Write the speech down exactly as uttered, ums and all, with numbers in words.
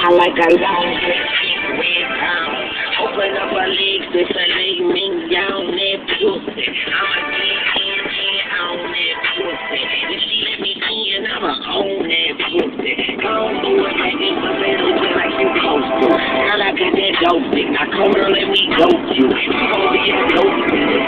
I like a long red brown. Open up her legs, this a leg me down that pussy. I'ma get in and on that pussy. If she let me in, I'ma own that pussy. Come do it like it's a little just like you supposed to. Girl, I got that dope thing. Now come here, let me dope you. You gon' be a dope.